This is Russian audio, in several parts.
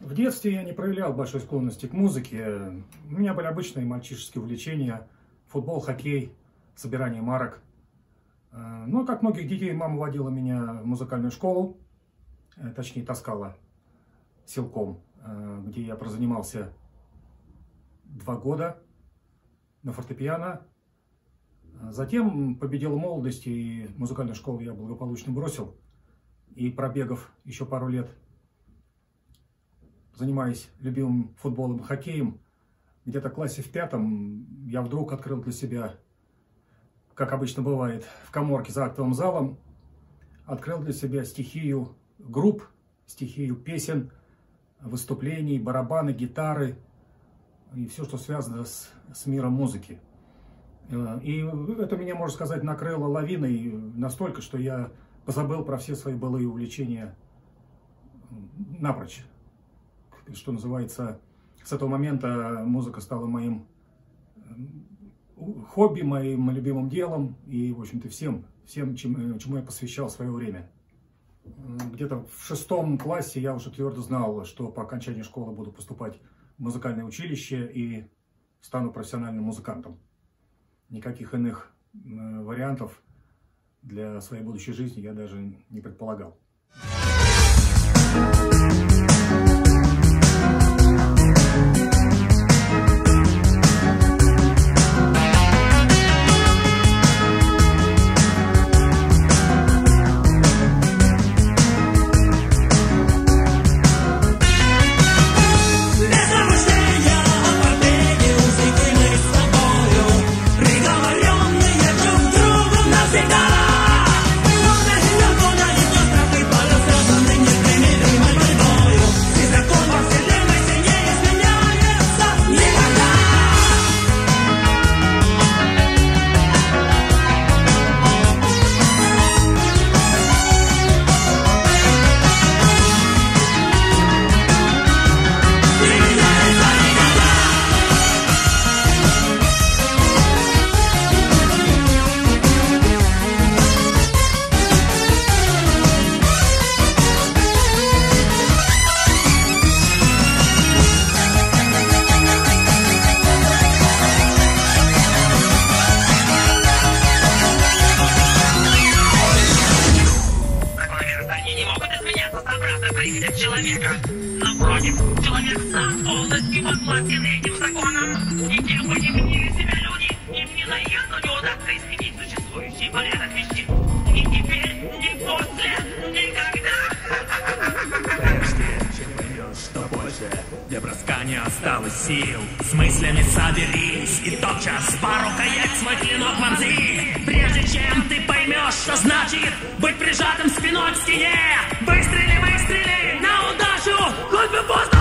В детстве я не проявлял большой склонности к музыке. У меня были обычные мальчишеские увлечения: футбол, хоккей, собирание марок. Но, как многих детей, мама водила меня в музыкальную школу, точнее, таскала силком, где я прозанимался 2 года на фортепиано. Затем победила молодость, и музыкальную школу я благополучно бросил. И пробегав еще пару лет, занимаясь любимым футболом и хоккеем, где-то в классе в 5 я вдруг открыл для себя, как обычно бывает, в каморке за актовым залом, открыл для себя стихию групп, стихию песен, выступлений, барабаны, гитары и все, что связано с миром музыки. И это меня, можно сказать, накрыло лавиной настолько, что я позабыл про все свои былые увлечения напрочь. Что называется, с этого момента музыка стала моим хобби, моим любимым делом и, в общем-то, всем, чему я посвящал свое время. Где-то в 6 классе я уже твердо знал, что по окончании школы буду поступать в музыкальное училище и стану профессиональным музыкантом. Никаких иных вариантов для своей будущей жизни я даже не предполагал. Человека. Напротив, человек сам полностью подвластен этим законам. И кем бы ни мнили себя люди, им ни наездно не удастся изменить существующий порядок вещей. Ни теперь, ни после, никогда. Прежде чем поймешь, что больше для броска не осталось сил, с мыслями соберись и тотчас по рукоять свой клинок вонзи. Прежде чем ты поймешь, что значит быть прижатым спиной к стене, выстрели, выстрели на удачу, хоть бы воздух!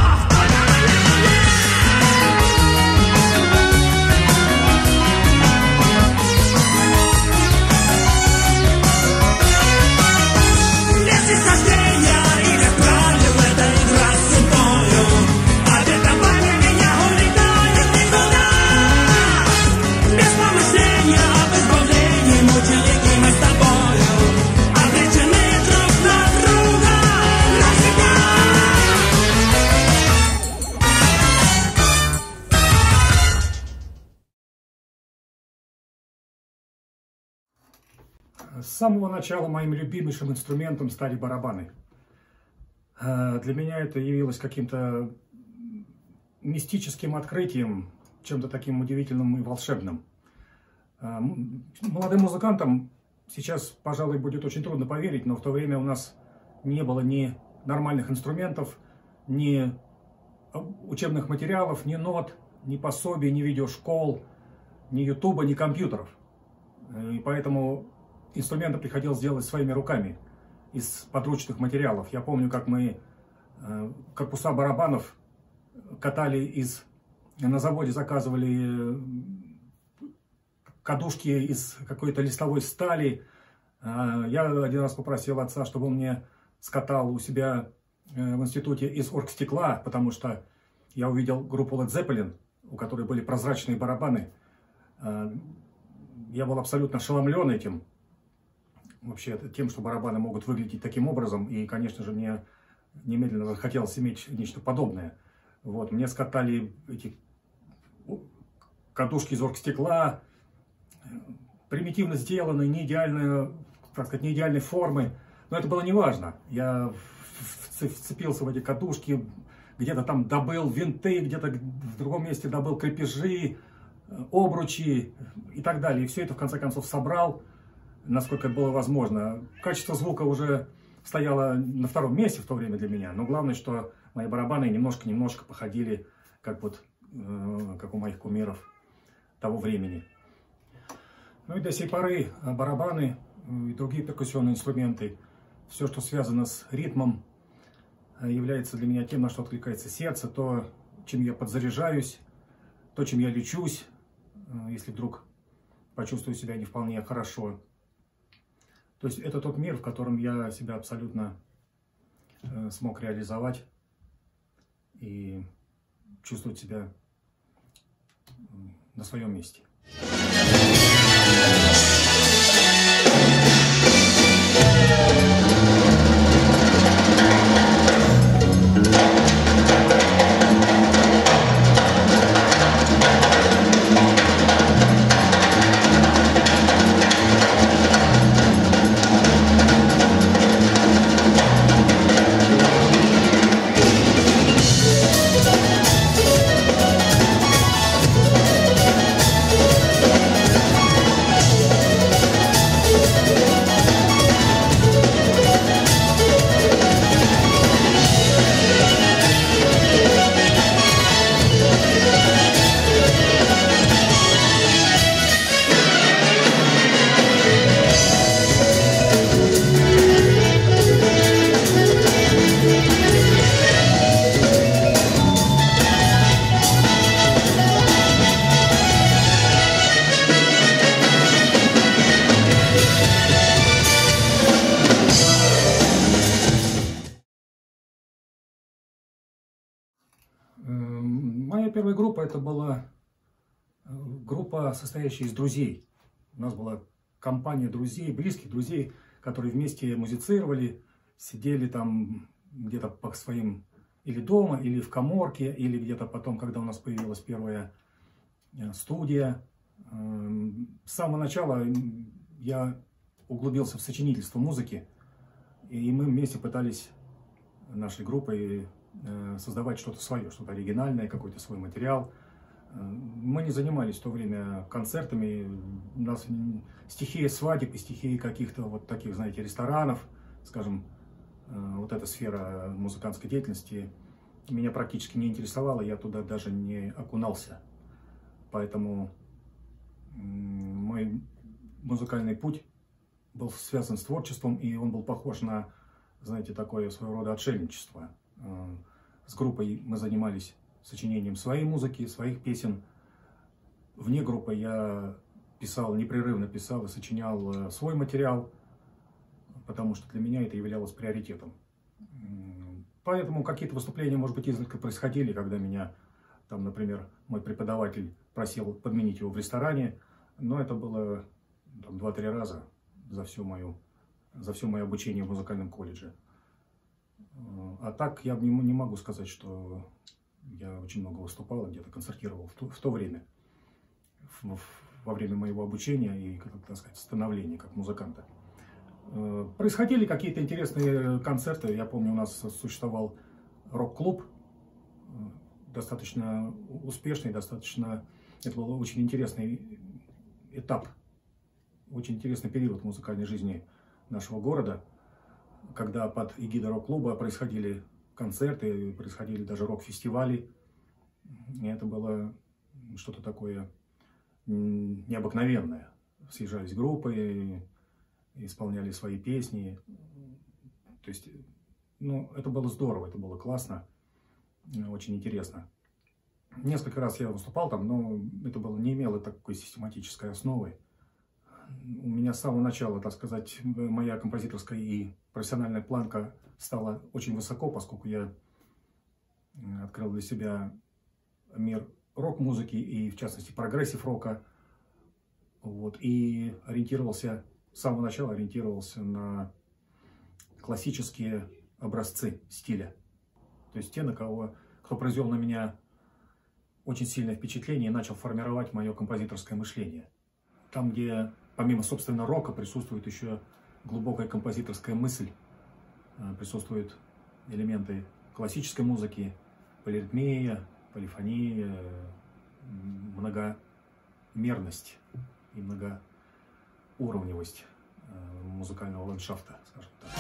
С самого начала моим любимейшим инструментом стали барабаны. Для меня это явилось каким-то мистическим открытием, чем-то таким удивительным и волшебным. Молодым музыкантам сейчас, пожалуй, будет очень трудно поверить, но в то время у нас не было ни нормальных инструментов, ни учебных материалов, ни нот, ни пособий, ни видеошкол, ни ютуба, ни компьютеров. И поэтому инструменты приходилось делать своими руками из подручных материалов. Я помню, как мы корпуса барабанов катали на заводе заказывали кадушки из какой-то листовой стали. Я один раз попросил отца, чтобы он мне скатал у себя в институте из оргстекла, потому что я увидел группу Led Zeppelin, у которой были прозрачные барабаны. Я был абсолютно ошеломлен этим. Вообще тем, что барабаны могут выглядеть таким образом. И, конечно же, мне немедленно хотелось иметь нечто подобное. Вот, мне скатали эти катушки из оргстекла, примитивно сделанные, не идеальные, так сказать, не идеальной формы. Но это было неважно. Я вцепился в эти катушки, где-то там добыл винты, где-то в другом месте добыл крепежи, обручи и так далее. И все это в конце концов собрал, насколько это было возможно. Качество звука уже стояло на втором месте в то время для меня. Но главное, что мои барабаны немножко походили, как у моих кумиров того времени. Ну и до сей поры барабаны и другие перкуссионные инструменты, все, что связано с ритмом, является для меня тем, на что откликается сердце, то, чем я подзаряжаюсь, то, чем я лечусь, если вдруг почувствую себя не вполне хорошо. То есть это тот мир, в котором я себя абсолютно смог реализовать и чувствовать себя на своем месте. Моя первая группа, это была группа, состоящая из друзей. У нас была компания друзей, близких друзей, которые вместе музицировали, сидели там где-то по своим или дома, или в каморке, или где-то потом, когда у нас появилась первая студия. С самого начала я углубился в сочинительство музыки, и мы вместе пытались нашей группой создавать что-то свое, что-то оригинальное, какой-то свой материал. Мы не занимались в то время концертами, у нас стихия свадеб и стихия каких-то вот таких, знаете, ресторанов, скажем, вот эта сфера музыкантской деятельности меня практически не интересовала, я туда даже не окунался. Поэтому мой музыкальный путь был связан с творчеством, и он был похож на, знаете, такое своего рода отшельничество. С группой мы занимались сочинением своей музыки, своих песен. Вне группы я писал, непрерывно писал и сочинял свой материал, потому что для меня это являлось приоритетом. Поэтому какие-то выступления, может быть, изредка происходили, когда меня, там, например, мой преподаватель просил подменить его в ресторане, но это было 2-3 раза за все мое обучение в музыкальном колледже. А так я не могу сказать, что я очень много выступал, где-то концертировал в то время, во время моего обучения и, как так сказать, становления как музыканта. Происходили какие-то интересные концерты. Я помню, у нас существовал рок-клуб, достаточно успешный, это был очень интересный этап, очень интересный период музыкальной жизни нашего города, когда под эгидой рок-клуба происходили концерты, происходили даже рок-фестивали. И это было что-то такое необыкновенное. Съезжались группы, исполняли свои песни. То есть, ну, это было здорово, это было классно, очень интересно. Несколько раз я выступал там, но это было, не имело такой систематической основы. У меня с самого начала, так сказать, моя композиторская и профессиональная планка стала очень высоко, поскольку я открыл для себя мир рок-музыки и, в частности, прогрессив-рока. Вот, и с самого начала ориентировался на классические образцы стиля. То есть те, кто произвел на меня очень сильное впечатление и начал формировать мое композиторское мышление. Там, где помимо, собственно, рока присутствует еще глубокая композиторская мысль, присутствуют элементы классической музыки, полиритмия, полифония, многомерность и многоуровневость музыкального ландшафта, скажем так.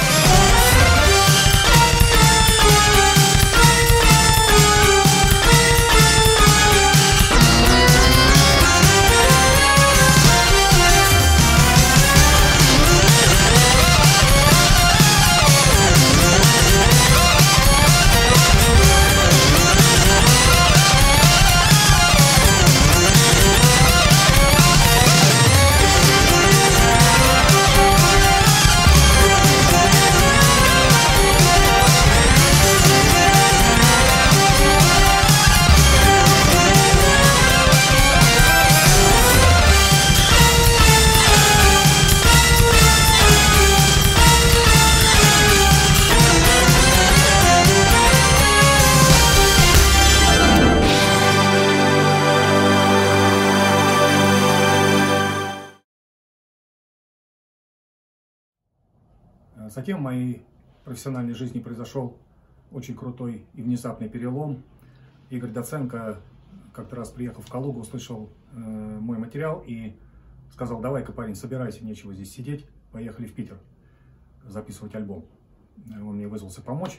Затем в моей профессиональной жизни произошел очень крутой и внезапный перелом. Игорь Доценко как-то раз приехал в Калугу, услышал мой материал и сказал: давай-ка, парень, собирайся, нечего здесь сидеть, поехали в Питер записывать альбом. Он мне вызвался помочь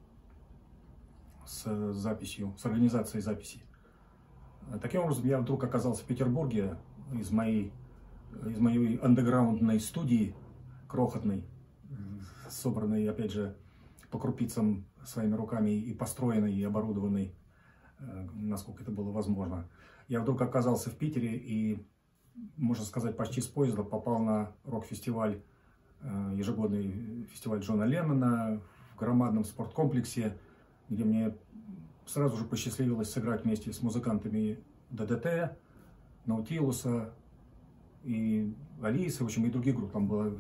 с записью, с организацией записи. Таким образом, я вдруг оказался в Петербурге из моей андеграундной студии, крохотной, собранной, опять же, по крупицам своими руками и построенной, и оборудованной, насколько это было возможно. Я вдруг оказался в Питере и, можно сказать, почти с поезда попал на рок-фестиваль, ежегодный фестиваль Джона Леннона в громадном спорткомплексе, где мне сразу же посчастливилось сыграть вместе с музыкантами ДДТ, Наутилуса и Алисы, в общем, и других групп. Там было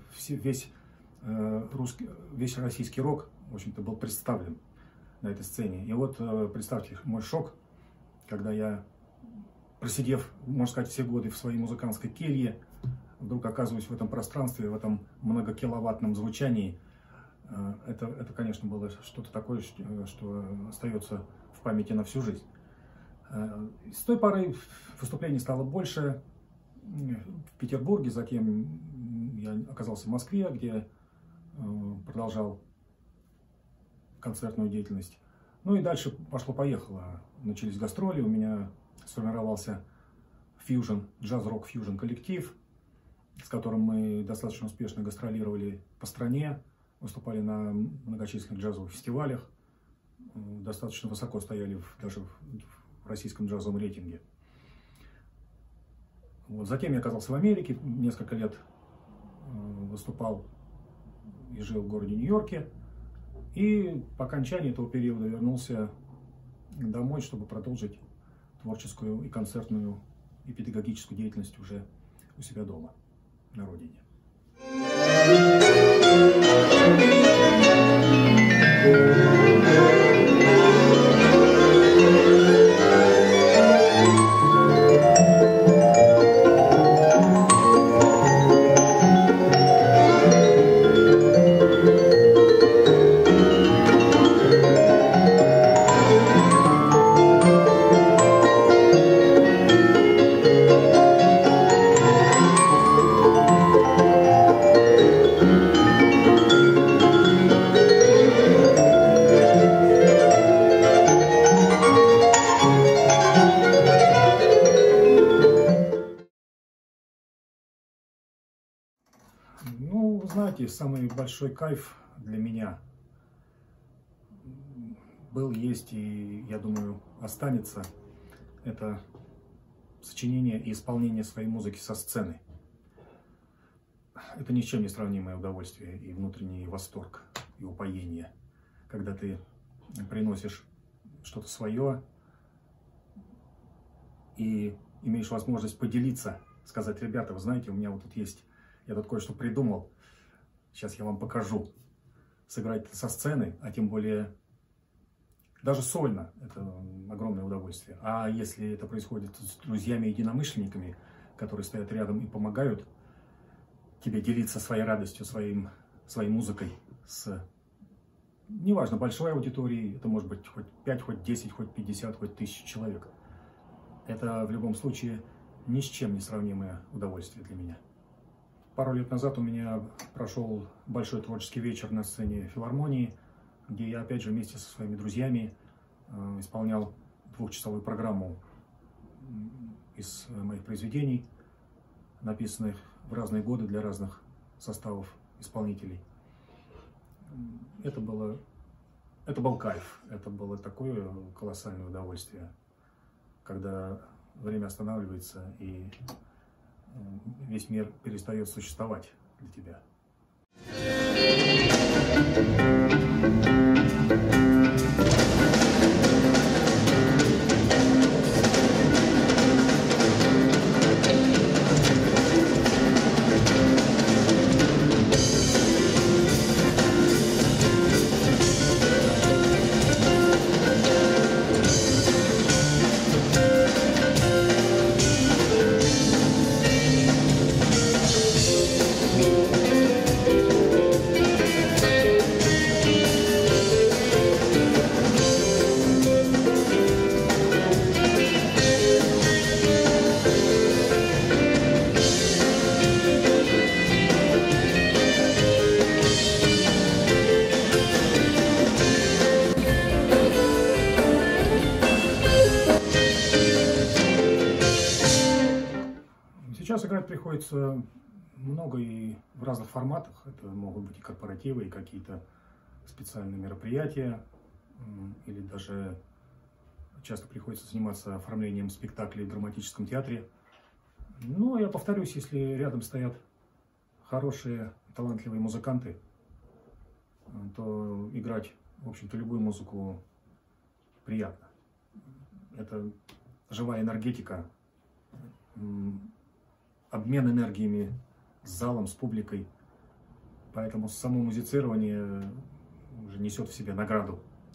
весь российский рок, в общем-то, был представлен на этой сцене. И вот представьте мой шок, когда я, просидев, можно сказать, все годы в своей музыкантской келье, вдруг оказываюсь в этом пространстве, в этом многокиловаттном звучании. Это, конечно, было что-то такое, что остается в памяти на всю жизнь. С той поры выступлений стало больше в Петербурге, затем я оказался в Москве, где продолжал концертную деятельность. Ну и дальше пошло-поехало. Начались гастроли, у меня сформировался джаз-рок фьюжн коллектив, с которым мы достаточно успешно гастролировали по стране, выступали на многочисленных джазовых фестивалях, достаточно высоко стояли даже в российском джазовом рейтинге. Вот. Затем я оказался в Америке, несколько лет выступал и жил в городе Нью-Йорке. И по окончании этого периода вернулся домой, чтобы продолжить творческую и концертную и педагогическую деятельность уже у себя дома, на родине. Ну, знаете, самый большой кайф для меня был, есть и, я думаю, останется. Это сочинение и исполнение своей музыки со сцены. Это ни с чем не сравнимое удовольствие и внутренний восторг, и упоение, когда ты приносишь что-то свое и имеешь возможность поделиться, сказать: ребята, вы знаете, у меня вот тут есть, я тут кое-что придумал, сейчас я вам покажу. сыграть со сцены, а тем более даже сольно, это огромное удовольствие. А если это происходит с друзьями-единомышленниками, которые стоят рядом и помогают тебе делиться своей радостью, своей музыкой с, неважно, большой аудиторией, это может быть хоть 5, хоть 10, хоть 50, хоть 1000 человек. Это в любом случае ни с чем не сравнимое удовольствие для меня. Пару лет назад у меня прошел большой творческий вечер на сцене филармонии, где я опять же вместе со своими друзьями исполнял двухчасовую программу из моих произведений, написанных в разные годы для разных составов исполнителей. Это был кайф, это было такое колоссальное удовольствие, когда время останавливается и весь мир перестает существовать для тебя. Сейчас играть приходится много и в разных форматах. Это могут быть и корпоративы, и какие-то специальные мероприятия, или даже часто приходится заниматься оформлением спектаклей в драматическом театре. Но я повторюсь, если рядом стоят хорошие, талантливые музыканты, то играть, в общем-то, любую музыку приятно. Это живая энергетика, обмен энергиями с залом, с публикой. Поэтому само музицирование уже несет в себе награду.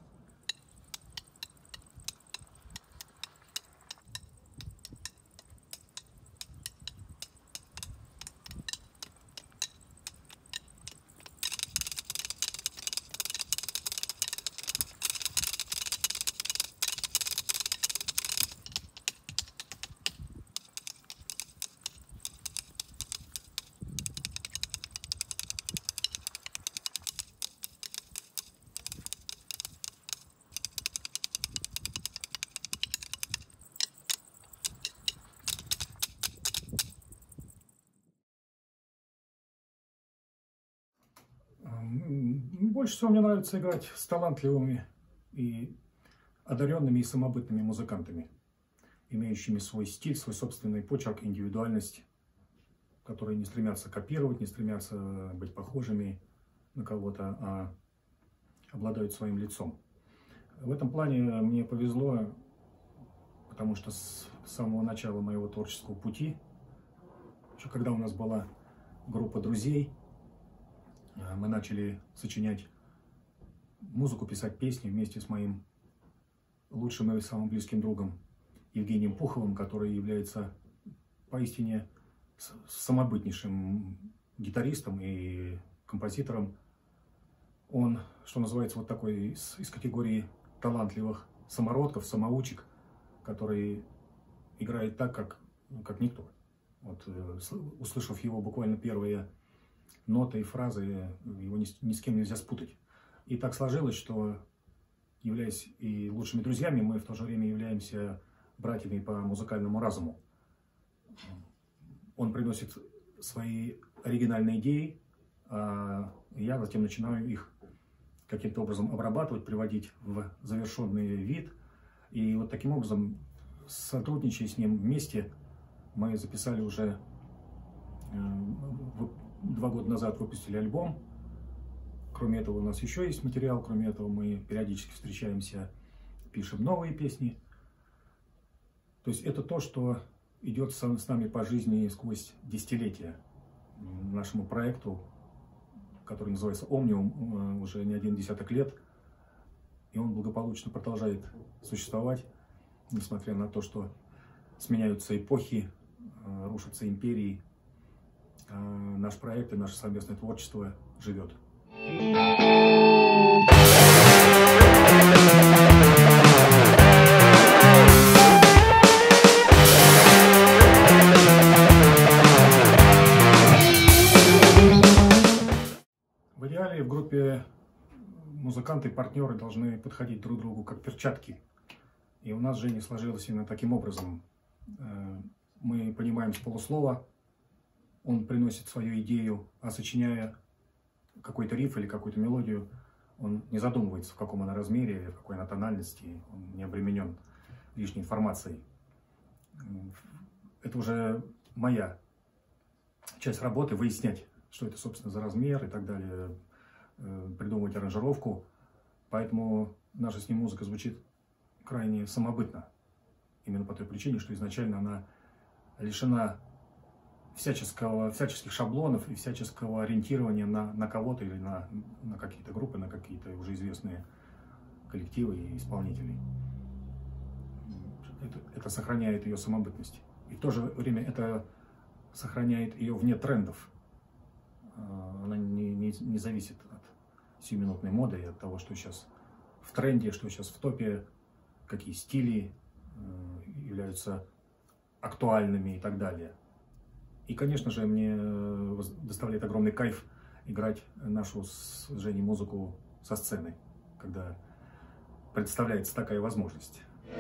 Больше всего мне нравится играть с талантливыми и одаренными и самобытными музыкантами, имеющими свой стиль, свой собственный почерк, индивидуальность, которые не стремятся копировать, не стремятся быть похожими на кого-то, а обладают своим лицом. В этом плане мне повезло, потому что с самого начала моего творческого пути, еще когда у нас была группа друзей, мы начали сочинять музыку, писать песни вместе с моим лучшим и самым близким другом Евгением Пуховым, который является поистине самобытнейшим гитаристом и композитором. Он, что называется, вот такой из категории талантливых самородков, самоучек, который играет так, как никто. Вот, услышав его буквально первые ноты и фразы, его ни с кем нельзя спутать. И так сложилось, что, являясь и лучшими друзьями, мы в то же время являемся братьями по музыкальному разуму. Он приносит свои оригинальные идеи, а я затем начинаю их каким-то образом обрабатывать, приводить в завершенный вид. И вот таким образом, сотрудничая с ним вместе, мы записали уже 2 года назад выпустили альбом. Кроме этого у нас еще есть материал, кроме этого мы периодически встречаемся, пишем новые песни. То есть это то, что идет с нами по жизни сквозь десятилетия. Нашему проекту который называется «Омниум», уже не один десяток лет. И он благополучно продолжает существовать, несмотря на то, что сменяются эпохи, рушатся империи. Наш проект и наше совместное творчество живет. В идеале в группе музыканты и партнеры должны подходить друг к другу как перчатки. И у нас с Женей сложилось именно таким образом. Мы понимаем с полуслова, он приносит свою идею, а сочиняя какой-то риф или какую-то мелодию, он не задумывается, в каком она размере, в какой она тональности, он не обременен лишней информацией. Это уже моя часть работы, выяснять, что это, собственно, за размер и так далее, придумывать аранжировку. Поэтому наша с ним музыка звучит крайне самобытно. Именно по той причине, что изначально она лишена всяческих шаблонов и всяческого ориентирования на кого-то или на какие-то группы, на какие-то уже известные коллективы и исполнителей. Это сохраняет ее самобытность. И в то же время это сохраняет ее вне трендов. Она не зависит от сиюминутной моды и от того, что сейчас в тренде, что сейчас в топе, какие стили являются актуальными и так далее. И, конечно же, мне доставляет огромный кайф играть нашу с Женей музыку со сцены, когда представляется такая возможность.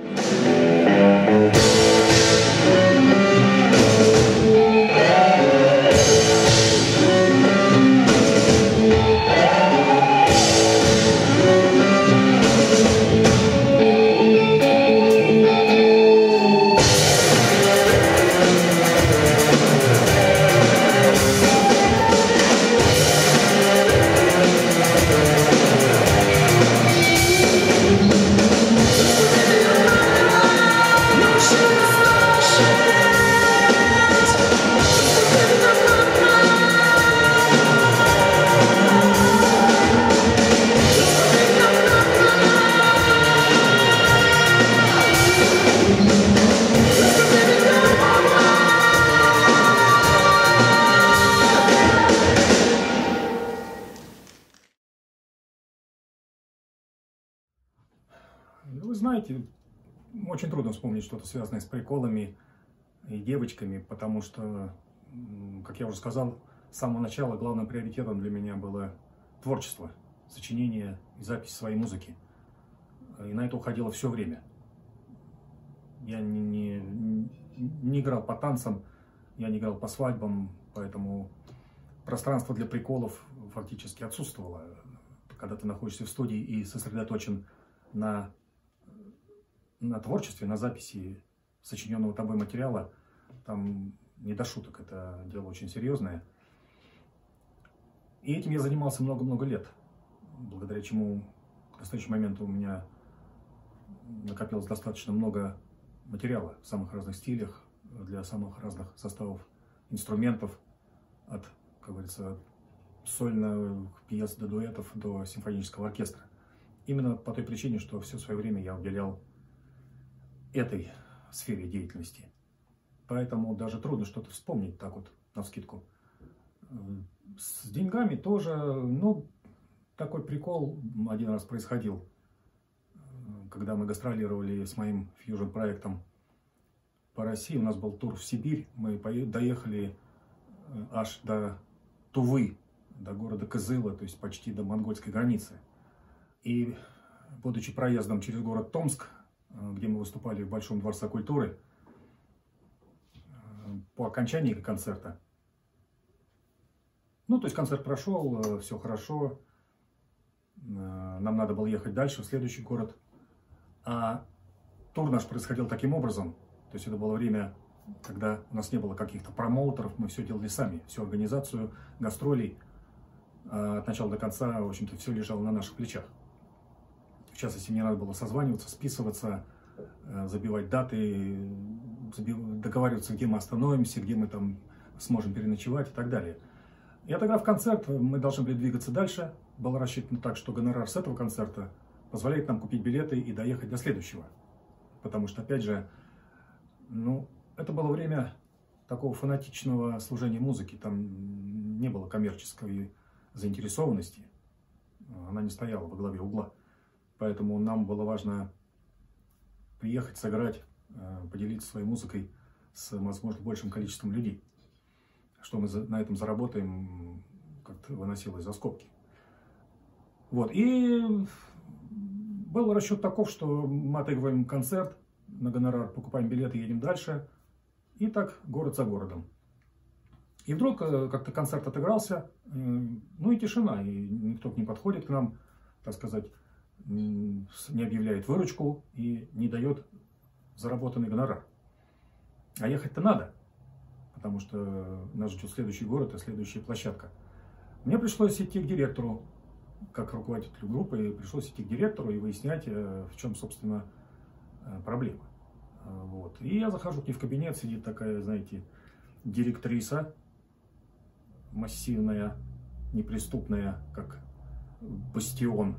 Вы знаете, очень трудно вспомнить что-то связанное с приколами и девочками, потому что, как я уже сказал, с самого начала главным приоритетом для меня было творчество, сочинение и запись своей музыки. И на это уходило все время. Я не играл по танцам, я не играл по свадьбам, поэтому пространство для приколов фактически отсутствовало. Когда ты находишься в студии и сосредоточен на творчестве, на записи сочиненного тобой материала, там не до шуток, это дело очень серьезное. И этим я занимался много-много лет, благодаря чему к настоящему моменту у меня накопилось достаточно много материала в самых разных стилях, для самых разных составов инструментов, от, как говорится, сольных пьес до дуэтов, до симфонического оркестра. Именно по той причине, что все свое время я уделял этой сфере деятельности. Поэтому даже трудно что-то вспомнить так вот, навскидку. С деньгами тоже, ну, такой прикол один раз происходил, когда мы гастролировали с моим фьюжн-проектом по России. У нас был тур в Сибирь, мы доехали аж до Тувы, до города Кызыла, то есть почти до монгольской границы. И, будучи проездом через город Томск, где мы выступали в Большом дворце культуры, по окончании концерта, ну, то есть концерт прошел, все хорошо, нам надо было ехать дальше, в следующий город, а тур наш происходил таким образом, то есть это было время, когда у нас не было каких-то промоутеров, мы все делали сами, всю организацию гастролей от начала до конца, в общем-то, все лежало на наших плечах. В частности, мне надо было созваниваться, списываться, забивать даты, договариваться, где мы остановимся, где мы там сможем переночевать и так далее. И отыграв концерт, мы должны были двигаться дальше. Было рассчитано так, что гонорар с этого концерта позволяет нам купить билеты и доехать до следующего. Потому что, опять же, ну, это было время такого фанатичного служения музыки. Там не было коммерческой заинтересованности. Она не стояла во главе угла. Поэтому нам было важно приехать, сыграть, поделиться своей музыкой с, возможно, большим количеством людей. Что мы на этом заработаем, как-то выносилось за скобки. Вот. И был расчет таков, что мы отыгрываем концерт, на гонорар покупаем билеты, едем дальше. И так город за городом. И вдруг как-то концерт отыгрался, ну и тишина, и никто не подходит к нам, так сказать, не объявляет выручку и не дает заработанный гонорар. А ехать-то надо, потому что нас ждет следующий город и следующая площадка. Мне пришлось идти к директору, как руководителю группы, пришлось идти к директору и выяснять, в чем, собственно, проблема. Вот. И я захожу к ней в кабинет, сидит такая, знаете, директриса, массивная, неприступная, как бастион.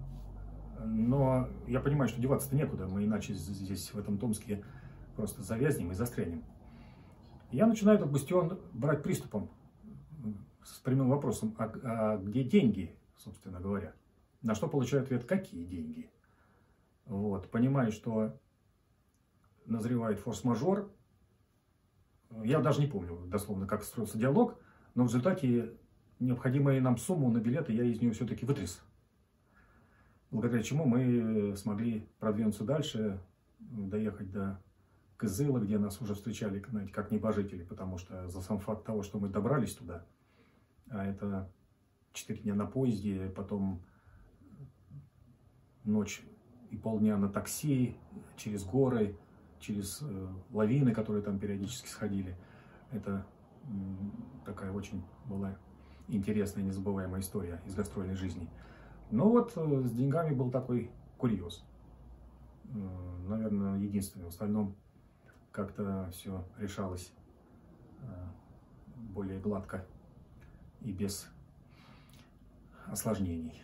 Но я понимаю, что деваться-то некуда, мы иначе здесь, в этом Томске, просто завязнем и застрянем. Я начинаю этот бастион брать приступом с прямым вопросом, а где деньги, собственно говоря? На что получаю ответ, какие деньги? Вот, понимаю, что назревает форс-мажор. Я даже не помню дословно, как строился диалог, но в результате необходимую нам сумму на билеты я из нее все-таки вытряс. Благодаря чему мы смогли продвинуться дальше, доехать до Кызыла, где нас уже встречали, знаете, как небожители, потому что за сам факт того, что мы добрались туда, а это 4 дня на поезде, потом ночь и полдня на такси, через горы, через лавины, которые там периодически сходили. Это такая очень была интересная, незабываемая история из гастрольной жизни. Но вот с деньгами был такой курьез. Наверное, единственный. В остальном как-то все решалось более гладко и без осложнений.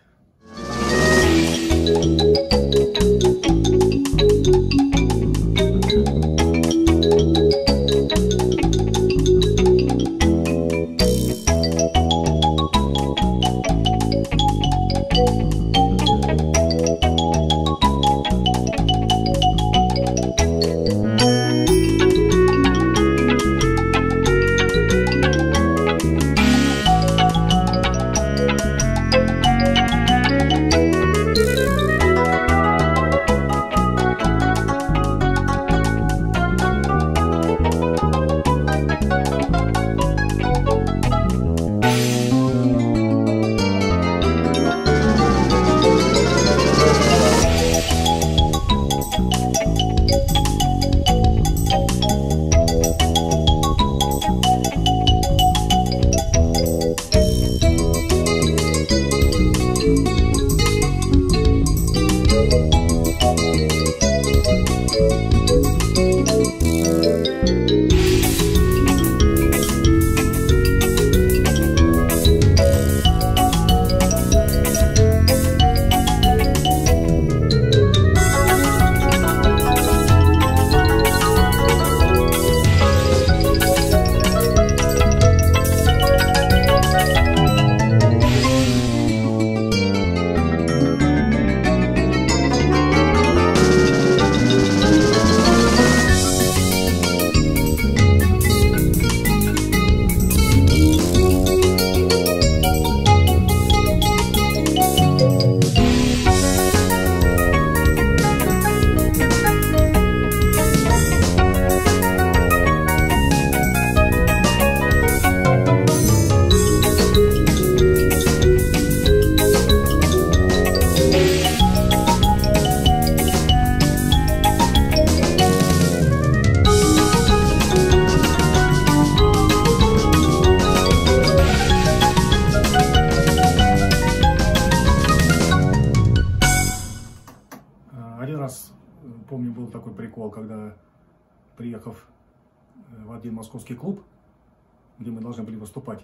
Помню, был такой прикол, когда, приехав в один московский клуб, где мы должны были выступать,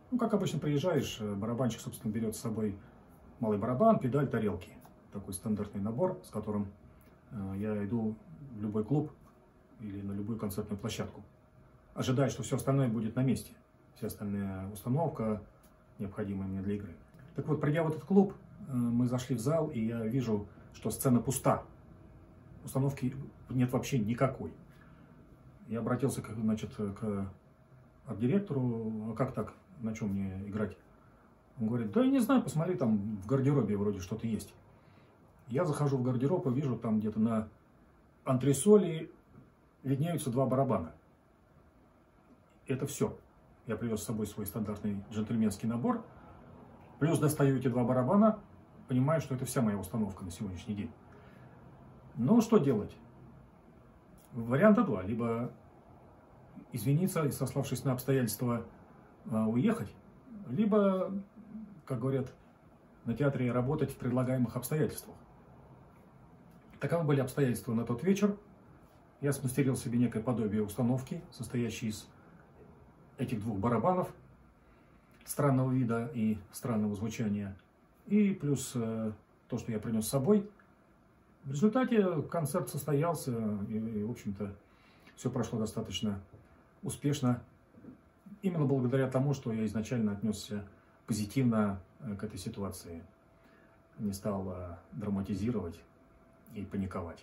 Ну, как обычно приезжаешь, барабанщик, собственно, берет с собой малый барабан, педаль, тарелки. Такой стандартный набор, с которым я иду в любой клуб или на любую концертную площадку, ожидая, что все остальное будет на месте. Вся остальная установка, необходимая мне для игры. Так вот, придя в этот клуб, мы зашли в зал, и я вижу, что сцена пуста. Установки нет вообще никакой. Я обратился, значит, к арт-директору: а как так, на чем мне играть? Он говорит: да я не знаю, посмотри, там в гардеробе вроде что-то есть. Я захожу в гардероб и вижу, там где-то на антресоли виднеются 2 барабана. Это все. Я привез с собой свой стандартный джентльменский набор, плюс достаю эти 2 барабана, понимаю, что это вся моя установка на сегодняшний день. Ну, что делать? Варианта 2. Либо извиниться и, сославшись на обстоятельства, уехать, либо, как говорят на театре, работать в предлагаемых обстоятельствах. Таковы были обстоятельства на тот вечер. Я смастерил себе некое подобие установки, состоящей из этих 2 барабанов странного вида и странного звучания, и плюс то, что я принес с собой. В результате концерт состоялся, и в общем-то, все прошло достаточно успешно, именно благодаря тому, что я изначально отнесся позитивно к этой ситуации, не стал драматизировать и паниковать.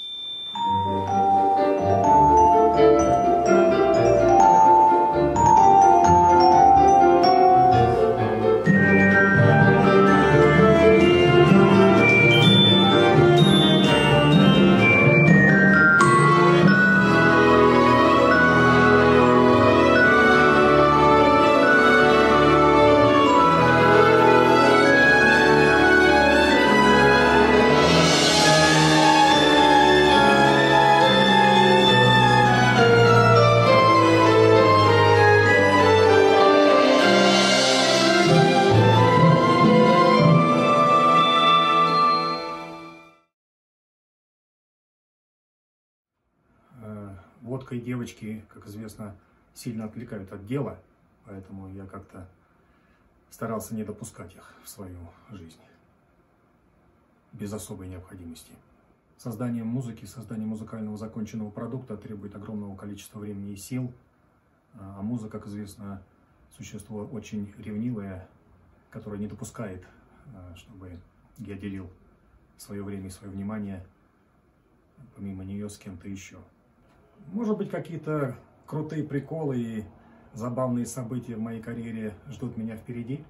Водка и девочки, как известно, сильно отвлекают от дела, поэтому я как-то старался не допускать их в свою жизнь без особой необходимости. Создание музыки, создание музыкального законченного продукта требует огромного количества времени и сил, а музыка, как известно, существо очень ревнивое, которое не допускает, чтобы я делил свое время и свое внимание помимо нее с кем-то еще. Может быть, какие-то крутые приколы и забавные события в моей карьере ждут меня впереди,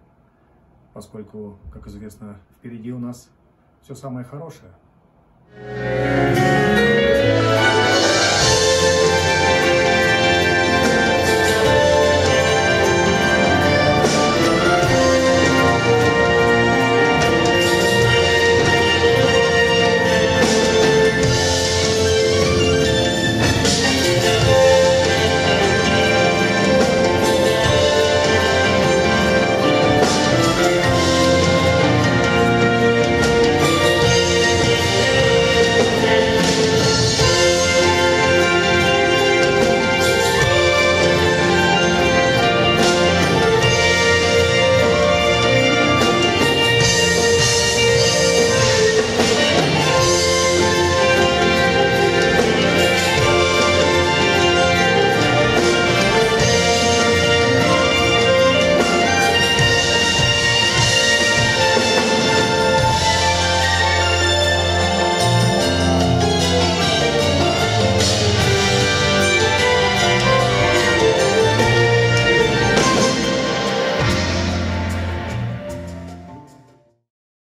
поскольку, как известно, впереди у нас все самое хорошее.